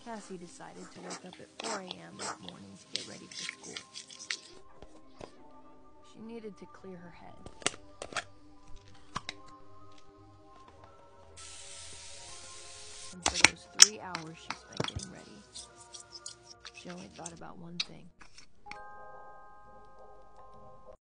Cassie decided to wake up at 4 a.m. that morning to get ready for school. She needed to clear her head. And for those 3 hours she spent getting ready, she only thought about one thing.